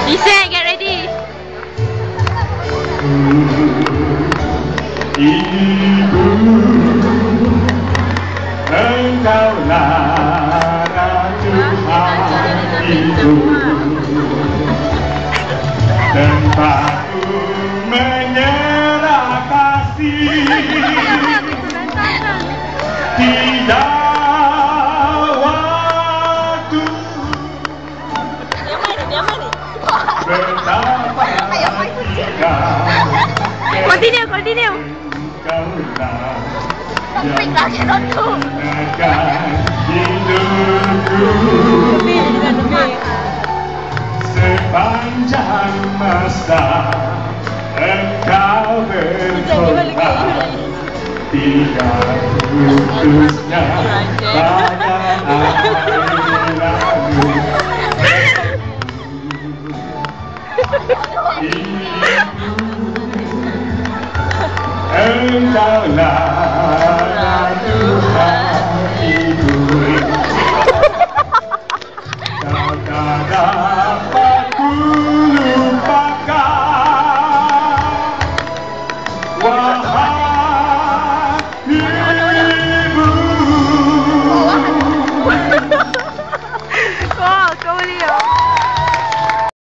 Listen, get ready. Ibu, engkaulah raju hatiku, tempatku menyerah kasih. Tidak waktu betapa jika Continue, continue. engkaulah yang menenangkan hidupku sepanjang masa engkau berkorban. Tidak putusnya pada akhir lalu. Ibu, engkaulah ratu